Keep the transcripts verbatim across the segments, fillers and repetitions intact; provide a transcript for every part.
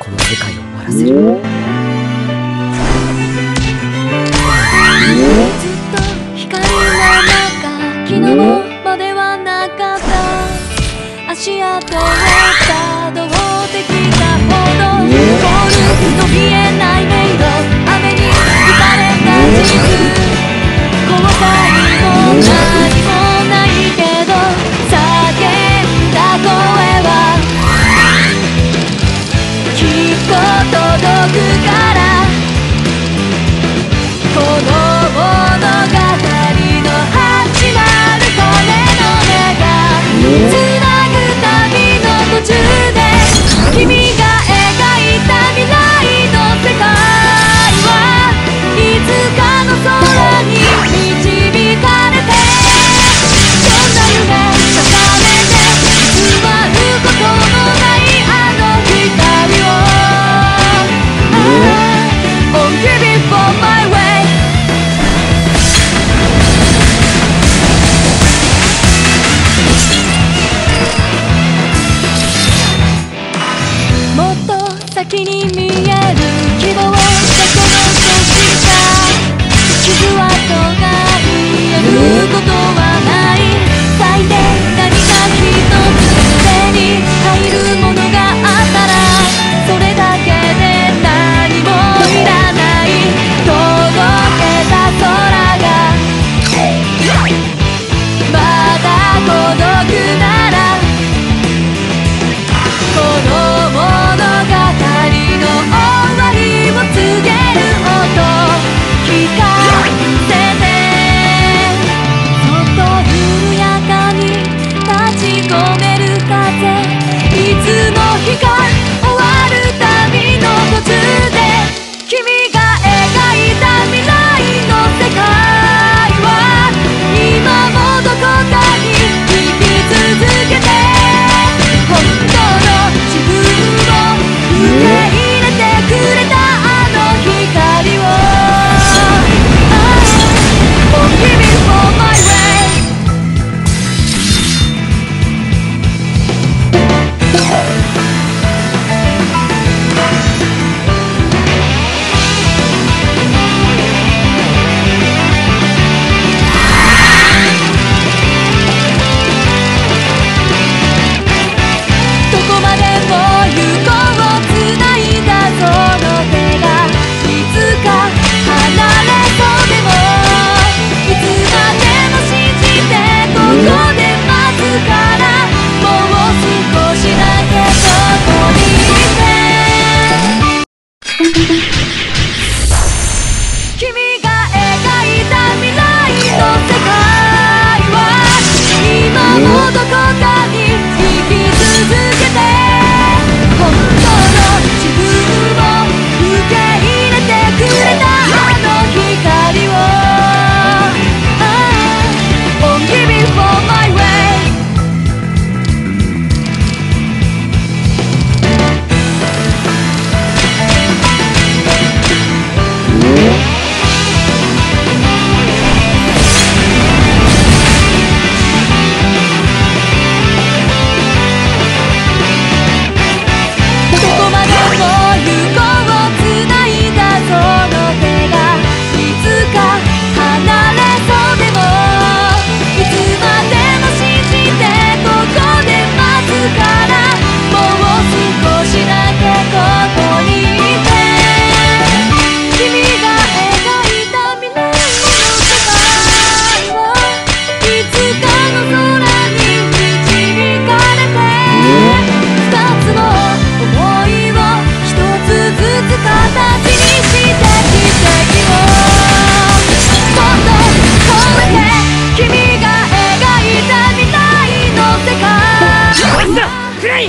この世界を終わらせる。 ずっと光の中、昨日まではなかった。足跡をたどってきたほど、ゴールの見えない迷路、雨に打たれた地図、後悔も何もないけど、叫んだ声はきっと届くから。この物語の始まるこれの目がつなぐ旅の途中で、君が描いた未来の世界はいつかの空に導かれて、そんな夢重ねて偽ることのないあの光を Oh, give it for my way。先に見える希望がこの年か、傷跡が癒えることはない。最低何か一つ手に入るものがあったら、それだけで何もいらない。届けた空がまだ届くなら、この物語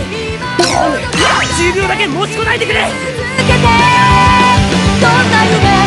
じゅうびょうだけ持ちこないでくれ。続けてどんな夢